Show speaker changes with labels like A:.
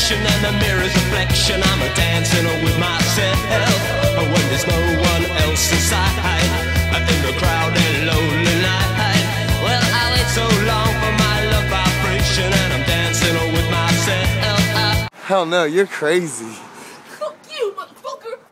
A: connection and the mirror's reflection. I'm a dancing with myself when there's no one else inside, in the crowded lonely night. Well, I wait so long for my love vibration, and I'm dancing with myself.
B: Hell no, you're crazy.